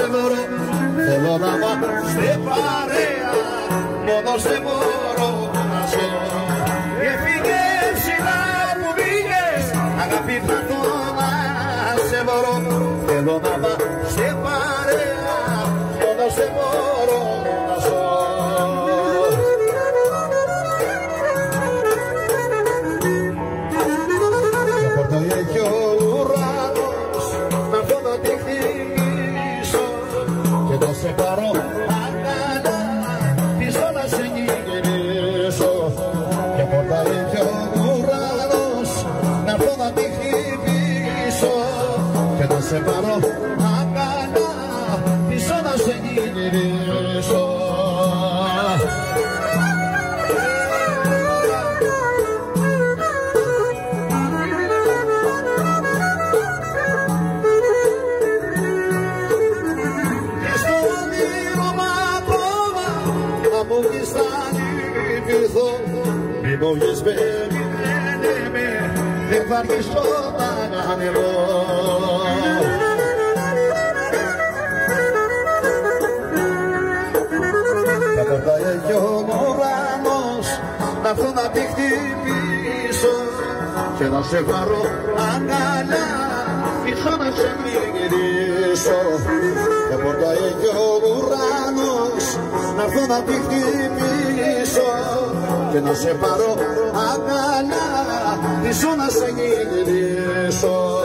σε βρω, θέλω να πάω στην παρέα, μόνο σε μπορώ να ζω. Έφυγες ψηλά που πήγες, αγάπη θα το να σε βρω, θέλω να πάω στην παρέα, μόνο σε μπορώ να ζω. Και ο ουρανός να έρθω να τη χτυπήσω και να σε πάρω αγκαλιά πίσω να σε γυρίσω. Και πορτάει και ο ουρανός να έρθω να τη χτυπήσω και να σε πάρω αγκαλιά πίσω να σε γυρίσω. Μη μου βγεις περίμενε με, δεν θα αργήσω να ανεβώ. Θα πορτάει κι ο ουρανός να έρθω να τη χτυπήσω και να σε πάρω αγκαλιά πίσω να σε γυρίσω. Θα πορτάει κι ο ουρανός να έρθω να τη χτυπήσω και να σε πάρω αγκαλιά πίσω να σε γυρίσω.